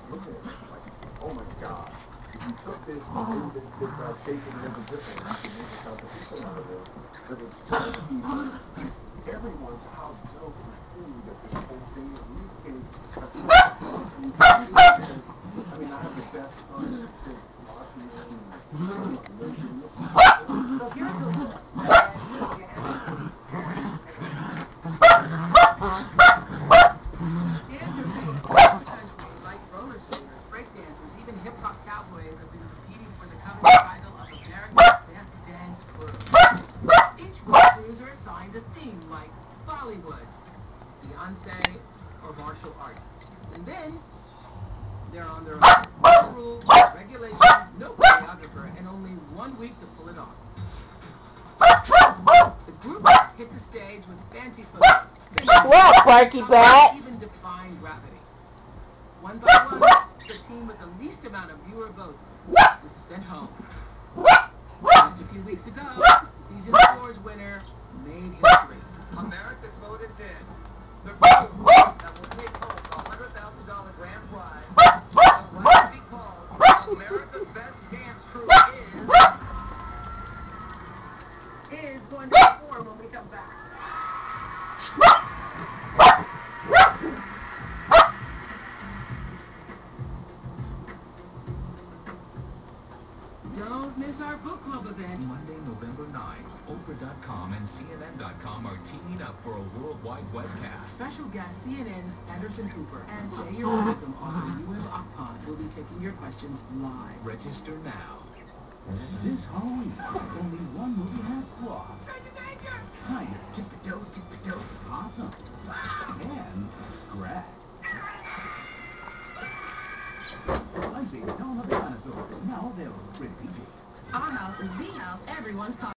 look at it, it's like, oh my God. If you took this and made this shape and make it different, you could make a competition out of it. But it's just people, everyone's how dope and cool that this whole thing is. These kids, that's I mean, I have the best fun that sits watching and making this. So here's the look. Hip-hop cowboys have been competing for the coveted title of America's Best Dance Crew. Each crews are assigned a theme like Bollywood, Beyonce, or martial arts. And then they're on their own. No rules, regulations, no choreographer, and only 1 week to pull it off. The group hit the stage with fancy footsteps. What, Barky Butt? Even defying gravity. One by one, the team with the least amount of viewer votes was sent home. Just a few weeks ago, season 4's winner made history. America's vote is in. The group that will take home the $100,000 grand prize of what to be called America's Best Dance Crew is going to perform when we come back. Don't miss our book club event. Monday, November 9th, Oprah.com and CNN.com are teaming up for a worldwide webcast. Special guest CNN's Anderson Cooper and Jay Yerwickham, author UM Akpon, will be taking your questions live. Register now. This Halloween, only one movie has squaws. Kind of just a dope, awesome. And scratch. Lacey, Dawn of the Dinosaurs. Now available with PG. Our house is the house everyone's talking